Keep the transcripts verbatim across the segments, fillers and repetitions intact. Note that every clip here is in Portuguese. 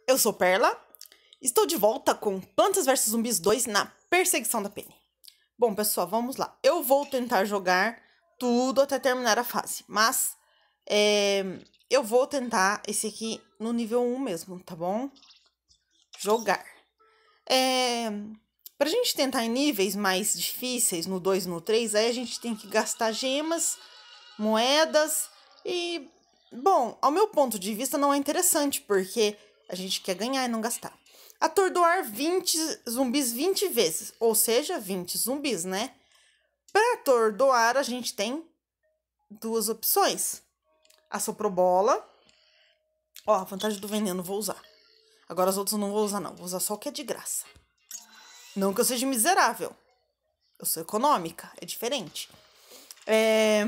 eu sou Perla, estou de volta com Plantas versus Zumbis dois na Perseguição da Penny. Bom, pessoal, vamos lá. Eu vou tentar jogar tudo até terminar a fase, mas é, eu vou tentar esse aqui no nível um mesmo, tá bom? Jogar. É, pra gente tentar em níveis mais difíceis, no dois e no três, aí a gente tem que gastar gemas, moedas e... Bom, ao meu ponto de vista não é interessante, porque a gente quer ganhar e não gastar. Atordoar vinte zumbis vinte vezes, ou seja, vinte zumbis, né? Para atordoar, a gente tem duas opções. A soprobola. Ó, a vantagem do veneno vou usar. Agora as outras eu não vou usar, não. Vou usar só o que é de graça. Não que eu seja miserável. Eu sou econômica, é diferente. É...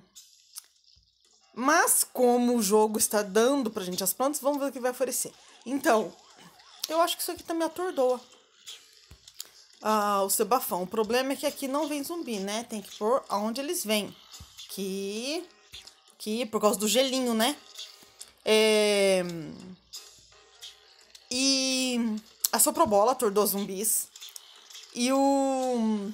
Mas como o jogo está dando pra gente as plantas, vamos ver o que vai oferecer. Então, eu acho que isso aqui também atordoa. Ah, o sebafão. O problema é que aqui não vem zumbi, né? Tem que pôr aonde eles vêm. Que... Que por causa do gelinho, né? É... E a soprobola atordoa zumbis. E o...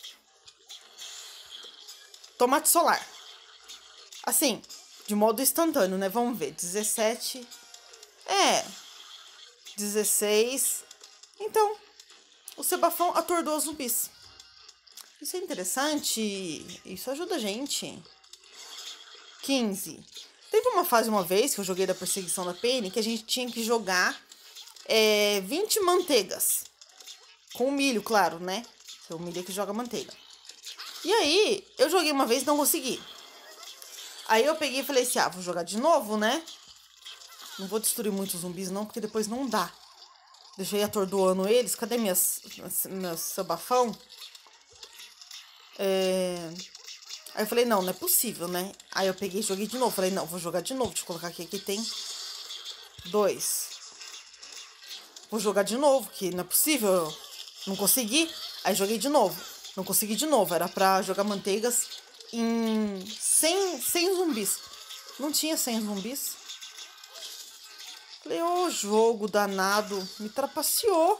Tomate solar. Assim, de modo instantâneo, né? Vamos ver. dezessete. É. dezesseis. Então, o sebafão atordoa zumbis. Isso é interessante. Isso ajuda a gente. quinze. Teve uma fase uma vez que eu joguei da Perseguição da Penny que a gente tinha que jogar é, vinte manteigas. Com milho, claro, né? É o milho que joga manteiga. E aí, eu joguei uma vez e não consegui. Aí eu peguei e falei assim, ah, vou jogar de novo, né? Não vou destruir muitos zumbis não, porque depois não dá. Deixei atordoando eles. Cadê minhas, meus sabafão? É... Aí eu falei, não, não é possível, né? Aí eu peguei e joguei de novo. Falei, não, vou jogar de novo. Deixa eu colocar aqui, aqui tem dois. Vou jogar de novo, que não é possível. Não consegui. Aí joguei de novo. Não consegui de novo. Era pra jogar manteigas em cem, cem zumbis. Não tinha cem zumbis. Falei, ô, jogo danado. Me trapaceou.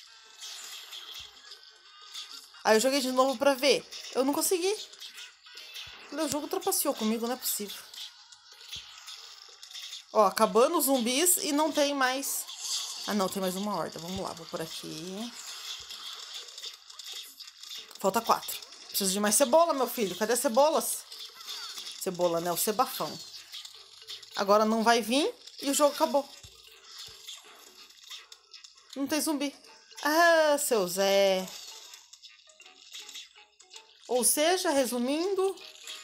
Aí eu joguei de novo pra ver. Eu não consegui. Falei, o jogo trapaceou comigo, não é possível. Ó, acabando os zumbis e não tem mais... Ah, não, tem mais uma horda. Vamos lá, vou por aqui. Falta quatro. Preciso de mais cebola, meu filho. Cadê as cebolas? Cebola, né? O sebafão. Agora não vai vir e o jogo acabou. Não tem zumbi. Ah, seu Zé. Ou seja, resumindo...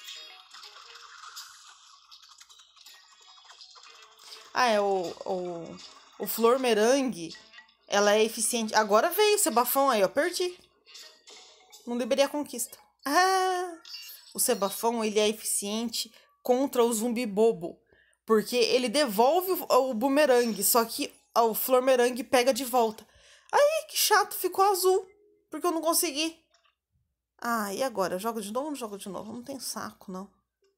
Ah, é o, o, o flor merengue. Ela é eficiente. Agora veio o sebafão aí, ó. Perdi. Não liberei a conquista. Ah, o sebafão, ele é eficiente contra o zumbi bobo. Porque ele devolve o, o bumerangue. Só que o flor merengue pega de volta. Aí, que chato. Ficou azul. Porque eu não consegui. Ah, e agora? Eu jogo de novo ou não jogo de novo? Não tem saco, não.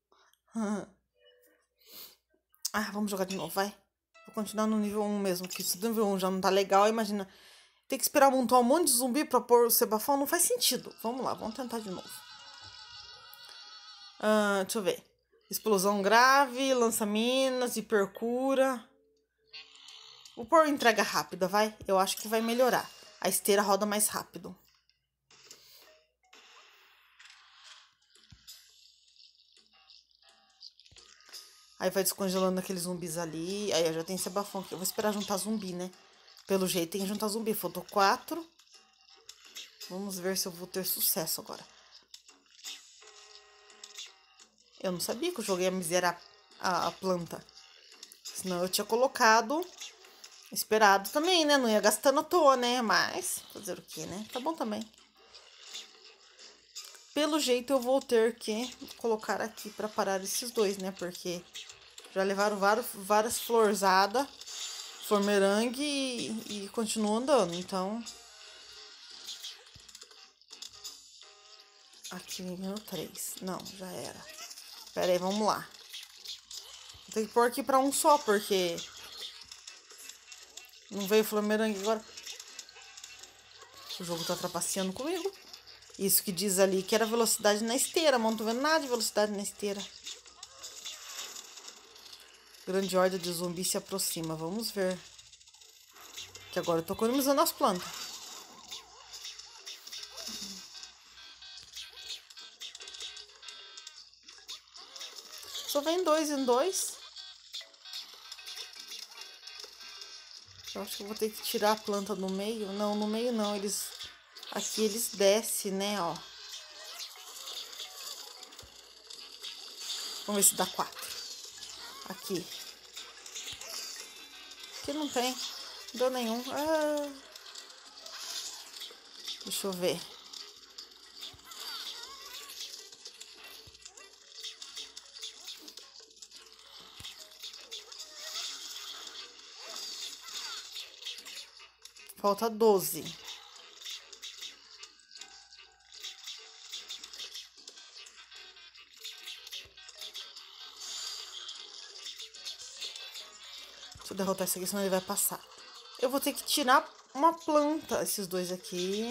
Ah, vamos jogar de novo, vai. Vou continuar no nível um mesmo, que se o nível um já não tá legal, imagina. Tem que esperar montar um monte de zumbi pra pôr o sebafão, não faz sentido. Vamos lá, vamos tentar de novo. Ah, deixa eu ver. Explosão grave, lança-minas, hipercura. Vou pôr entrega rápida, vai. Eu acho que vai melhorar. A esteira roda mais rápido. Aí vai descongelando aqueles zumbis ali. Aí já tem sebafão aqui. Eu vou esperar juntar zumbi, né? Pelo jeito tem que juntar zumbi. Faltou quatro. Vamos ver se eu vou ter sucesso agora. Eu não sabia que eu joguei a miserar a, a planta. Senão eu tinha colocado... Esperado também, né? Não ia gastando à toa, né? Mas fazer o que, né? Tá bom também. Pelo jeito eu vou ter que colocar aqui pra parar esses dois, né? Porque já levaram vários, várias florzadas, formerangue e, e continuam andando, então... Aqui no três. Não, já era. Pera aí, vamos lá. Vou ter que pôr aqui pra um só, porque... Não veio o Flamerangue agora. O jogo tá trapaceando comigo. Isso que diz ali que era velocidade na esteira. Mas não tô vendo nada de velocidade na esteira. Grande horda de zumbi se aproxima. Vamos ver. Que agora eu tô economizando as plantas. Só vem dois em dois. Eu acho que eu vou ter que tirar a planta no meio. Não, no meio não. Eles... Aqui eles descem, né, ó. Vamos ver se dá quatro. Aqui. Aqui não tem. Não deu nenhum. Ah. Deixa eu ver. Falta doze. Deixa eu derrotar esse aqui, senão ele vai passar. Eu vou ter que tirar uma planta, esses dois aqui.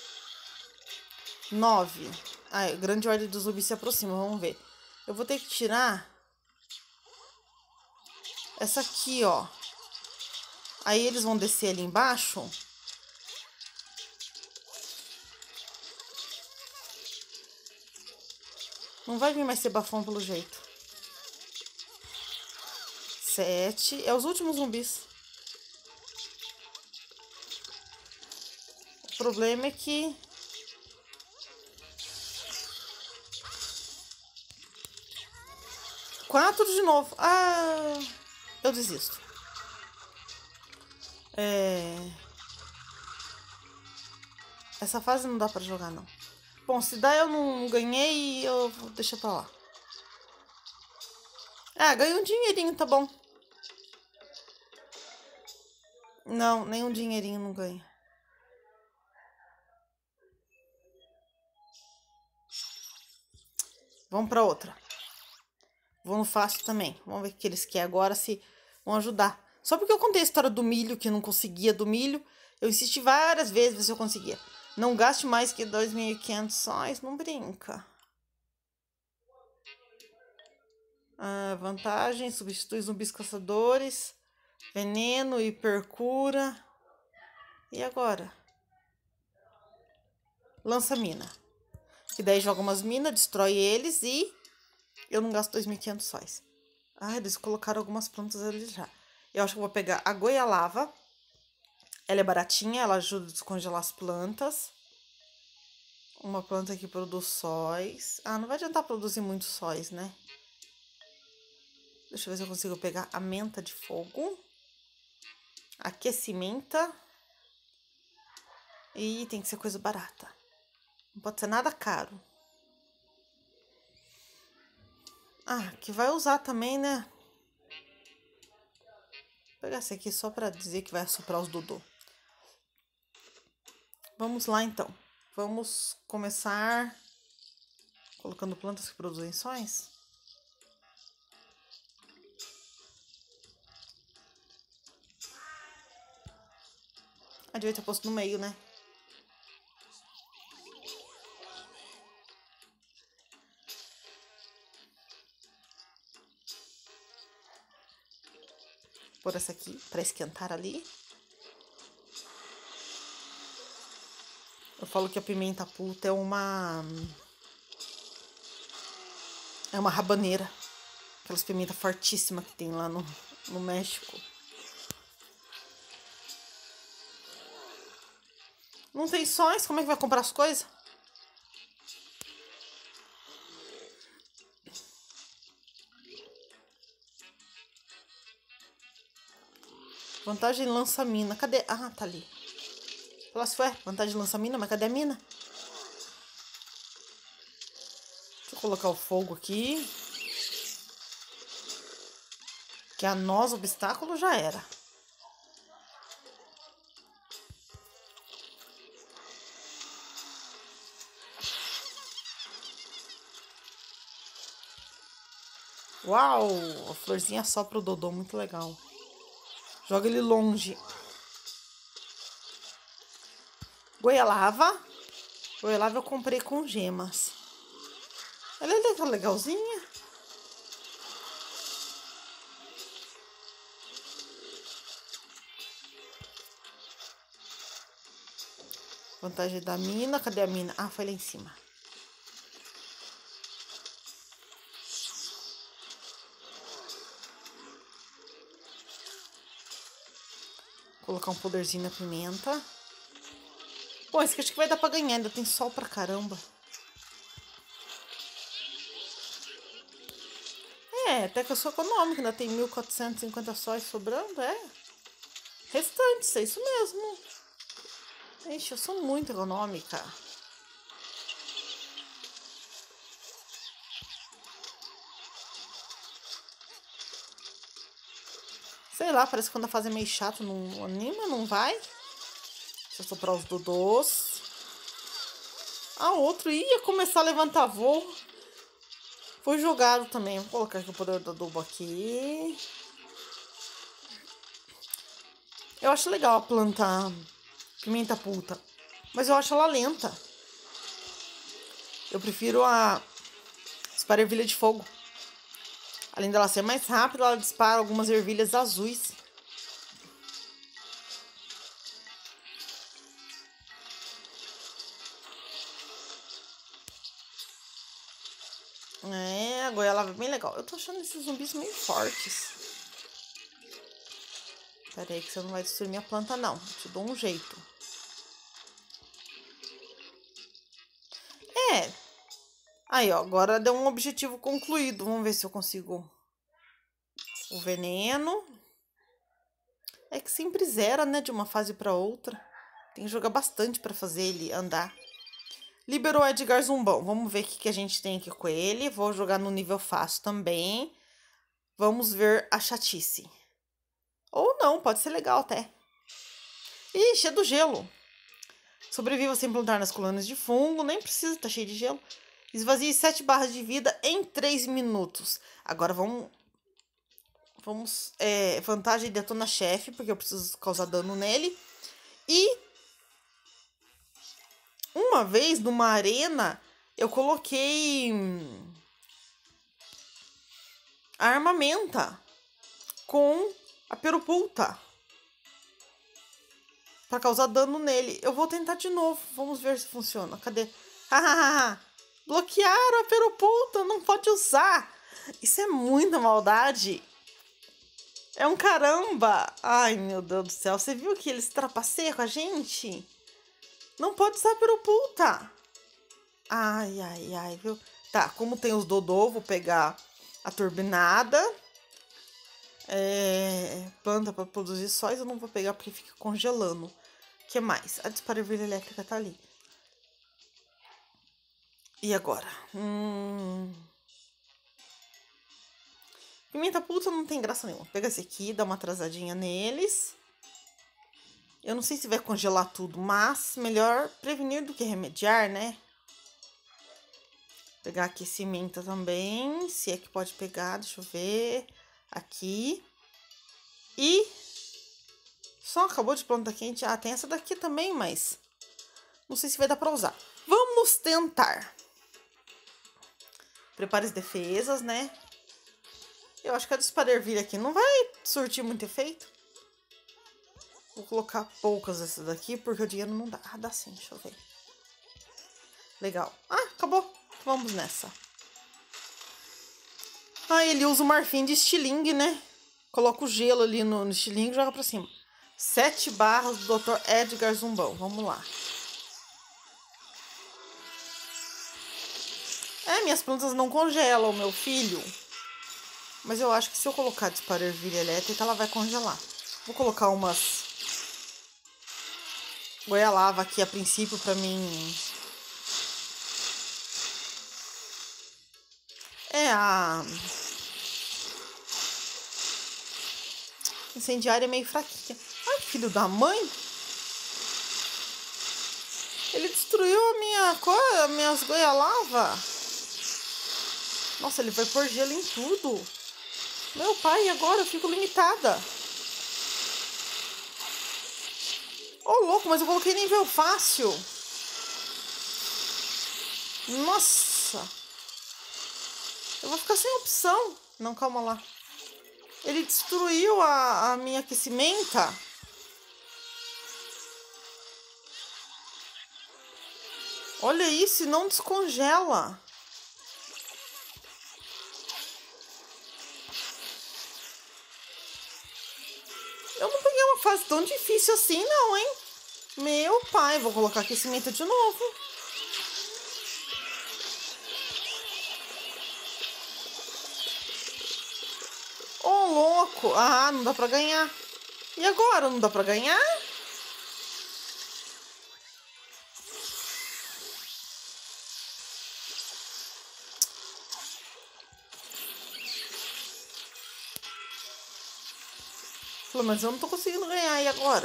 Nove. Ai, grande ordem dos zumbis se aproxima, vamos ver. Eu vou ter que tirar essa aqui, ó. Aí eles vão descer ali embaixo. Não vai vir mais ser bafão pelo jeito. Sete. É os últimos zumbis. O problema é que... Quatro de novo. Ah, eu desisto. É... Essa fase não dá pra jogar, não. Bom, se dá eu não ganhei, eu vou deixar pra lá. Ah, ganhei um dinheirinho, tá bom. Não, nenhum dinheirinho não ganha. Vamos pra outra. Vou no fácil também. Vamos ver o que eles querem agora, se vão ajudar. Só porque eu contei a história do milho, que não conseguia do milho. Eu insisti várias vezes ver se eu conseguia. Não gaste mais que dois mil e quinhentos sóis. Não brinca. Ah, vantagem. Substitui zumbis caçadores. Veneno, hipercura. E agora? Lança mina. Que daí joga umas minas, destrói eles e... Eu não gasto dois mil e quinhentos sóis. Ah, eles colocaram algumas plantas ali já. Eu acho que eu vou pegar a goialava. Ela é baratinha, ela ajuda a descongelar as plantas. Uma planta que produz sóis. Ah, não vai adiantar produzir muitos sóis, né? Deixa eu ver se eu consigo pegar a menta de fogo. Aquecimenta. E tem que ser coisa barata. Não pode ser nada caro. Ah, que vai usar também, né? Vou pegar esse aqui só pra dizer que vai assoprar os dodô. Vamos lá, então. Vamos começar colocando plantas que produzem sóis. Ah, devia ter posto no meio, né? Por essa aqui, para esquentar ali. Eu falo que a pimenta puta é uma... É uma rabaneira. Aquelas pimentas fortíssimas que tem lá no, no México. Não tem sóis? Como é que vai comprar as coisas? Vantagem lança-mina. Cadê? Ah, tá ali. Falasse, ué, vantagem lança-mina, mas cadê a mina? Deixa eu colocar o fogo aqui. Que a nós, obstáculo, já era. Uau! A florzinha sopra o dodô, muito legal. Joga ele longe. Goialava. Goialava eu comprei com gemas. Ela é legalzinha. Vantagem da mina. Cadê a mina? Ah, foi lá em cima. Vou colocar um poderzinho na pimenta. Bom, esse aqui acho que vai dar pra ganhar. Ainda tem sol pra caramba. É, até que eu sou econômica. Ainda tem mil quatrocentos e cinquenta sóis sobrando, é. Restantes, é isso mesmo. Ixi, eu sou muito econômica. Sei lá, parece que quando a fase é meio chata, não anima, não vai. Deixa eu soprar os dodôs. Ah, outro ia começar a levantar voo. Foi jogado também. Vou colocar aqui o poder do adubo aqui. Eu acho legal a planta pimenta puta, mas eu acho ela lenta. Eu prefiro a dispara ervilha de fogo. Além dela ser mais rápida, ela dispara algumas ervilhas azuis. É, a goialava é bem legal. Eu tô achando esses zumbis meio fortes. Pera aí que você não vai destruir minha planta, não. Eu te dou um jeito. É. Aí, ó. Agora deu um objetivo concluído. Vamos ver se eu consigo o veneno. É que sempre zera, né? De uma fase pra outra. Tem que jogar bastante pra fazer ele andar. Liberou Edgar Zumbão. Vamos ver o que, que a gente tem aqui com ele. Vou jogar no nível fácil também. Vamos ver a chatice. Ou não, pode ser legal até. Ixi, é do gelo. Sobreviva sem plantar nas colônias de fungo. Nem precisa, tá cheio de gelo. Esvazie sete barras de vida em três minutos. Agora vamos... Vamos... É, vantagem detona chefe, porque eu preciso causar dano nele. E... Uma vez, numa arena, eu coloquei... A armamenta com a perupulta. Pra causar dano nele. Eu vou tentar de novo. Vamos ver se funciona. Cadê? Bloquearam a perupulta. Não pode usar. Isso é muita maldade. É um caramba. Ai, meu Deus do céu. Você viu que eles trapaceiam com a gente? Não pode usar a perupulta. Ai, ai, ai, viu? Tá, como tem os dodô, vou pegar a turbinada. É, planta para produzir sóis, eu não vou pegar porque fica congelando. O que mais? A dispara-ervilha elétrica tá ali. E agora? Hum... Pimenta puta não tem graça nenhuma. Pega esse aqui, dá uma atrasadinha neles. Eu não sei se vai congelar tudo, mas melhor prevenir do que remediar, né? Pegar aqui cimenta também, se é que pode pegar, deixa eu ver. Aqui. E só acabou de planta quente. Ah, tem essa daqui também, mas não sei se vai dar pra usar. Vamos tentar. Prepare as defesas, né? Eu acho que a dispara ervilha aqui não vai surtir muito efeito. Vou colocar poucas dessas daqui, porque o dinheiro não dá. Ah, dá sim, deixa eu ver. Legal. Ah, acabou. Vamos nessa. Ah, ele usa o marfim de estilingue, né? Coloca o gelo ali no, no estilingue e joga pra cima. Sete barras do doutor Edgar Zumbão. Vamos lá. É, minhas plantas não congelam, meu filho. Mas eu acho que se eu colocar dispara ervilha elétrica, ela vai congelar. Vou colocar umas goialava aqui a princípio pra mim. É a incendiária é meio fraquinha. Ai, filho da mãe. Ele destruiu a minha cor, as minhas goialava. Nossa, ele vai pôr gelo em tudo. Meu pai, agora eu fico limitada. Ô, louco, mas eu coloquei nível fácil. Nossa. Eu vou ficar sem opção. Não, calma lá. Ele destruiu a, a minha aquecimenta. Olha isso, e não descongela. Eu não peguei uma fase tão difícil assim, não, hein? Meu pai, vou colocar aquecimento de novo. Ô, louco. Ah, não dá pra ganhar. E agora, não dá pra ganhar? Falei, mas eu não tô conseguindo ganhar, e agora?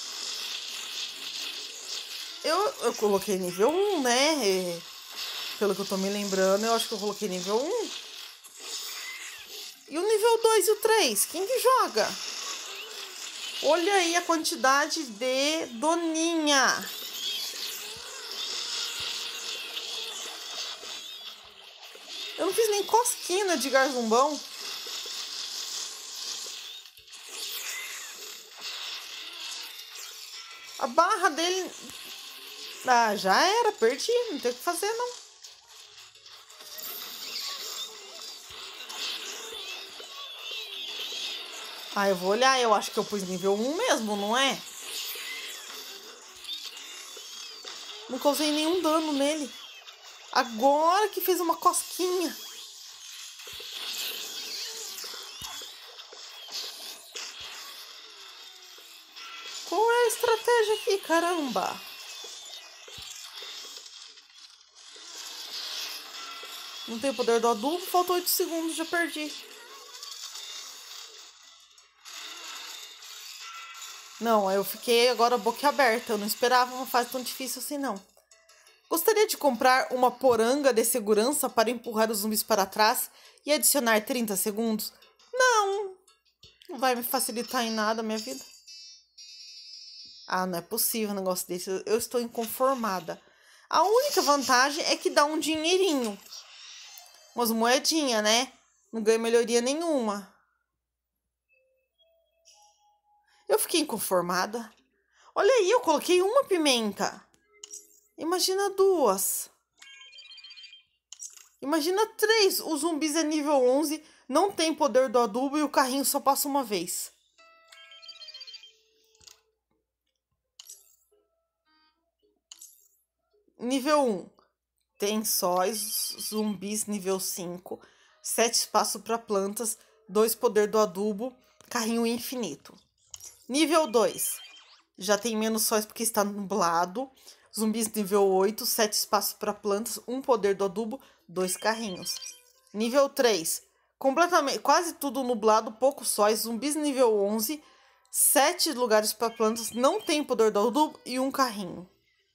Eu, eu coloquei nível um, né? E, pelo que eu tô me lembrando, eu acho que eu coloquei nível um. E o nível dois e o três? Quem que joga? Olha aí a quantidade de doninha. Eu não fiz nem cosquinha de garzumbão. A barra dele... Ah, já era, perdi. Não tem o que fazer, não. Ah, eu vou olhar. Eu acho que eu pus nível um mesmo, não é? Não causei nenhum dano nele. Agora que fez uma cosquinha. Qual é a estratégia aqui, caramba? Não tem o poder do adubo, faltou oito segundos, já perdi. Não, eu fiquei agora boquiaberta, eu não esperava uma fase tão difícil assim, não. Gostaria de comprar uma poranga de segurança para empurrar os zumbis para trás e adicionar trinta segundos? Não, não vai me facilitar em nada a minha vida. Ah, não é possível um negócio desse, eu estou inconformada. A única vantagem é que dá um dinheirinho. Umas moedinhas, né? Não ganho melhoria nenhuma. Eu fiquei inconformada. Olha aí, eu coloquei uma pimenta. Imagina duas. Imagina três. O zumbis é nível onze, não tem poder do adubo e o carrinho só passa uma vez. Nível um. Tem sóis, zumbis nível cinco, sete espaço para plantas, dois poder do adubo, carrinho infinito. Nível dois. Já tem menos sóis porque está nublado. Zumbis nível oito, sete espaços para plantas, um poder do adubo, dois carrinhos. Nível três. Completamente, quase tudo nublado, poucos sóis. Zumbis nível onze, sete lugares para plantas, não tem poder do adubo e um carrinho.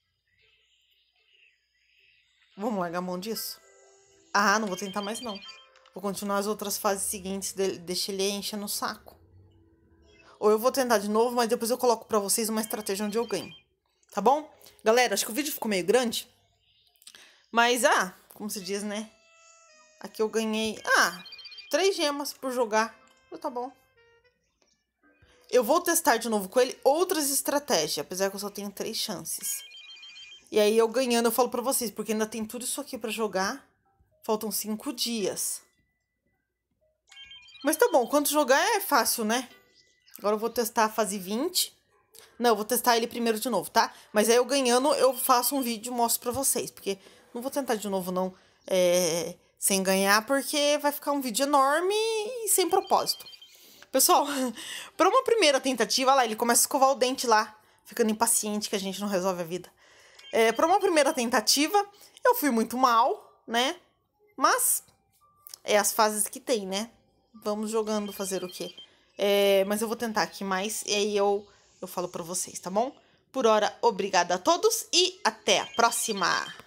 Vamos largar a mão disso? Ah, não vou tentar mais não. Vou continuar as outras fases seguintes, deixa ele encher no saco. Ou eu vou tentar de novo, mas depois eu coloco pra vocês uma estratégia onde eu ganho. Tá bom? Galera, acho que o vídeo ficou meio grande. Mas, ah, como se diz, né? Aqui eu ganhei, ah, três gemas por jogar. Tá bom. Eu vou testar de novo com ele outras estratégias, apesar que eu só tenho três chances. E aí eu ganhando, eu falo pra vocês, porque ainda tem tudo isso aqui pra jogar. Faltam cinco dias. Mas tá bom, quando jogar é fácil, né? Agora eu vou testar a fase vinte. Não, eu vou testar ele primeiro de novo, tá? Mas aí eu ganhando, eu faço um vídeo e mostro pra vocês. Porque não vou tentar de novo, não, é, sem ganhar, porque vai ficar um vídeo enorme e sem propósito. Pessoal, pra uma primeira tentativa, olha lá, ele começa a escovar o dente lá, ficando impaciente que a gente não resolve a vida. É, pra uma primeira tentativa, eu fui muito mal, né? Mas é as fases que tem, né? Vamos jogando, fazer o quê? É, mas eu vou tentar aqui mais e aí eu, eu falo pra vocês, tá bom? Por hora, obrigada a todos e até a próxima!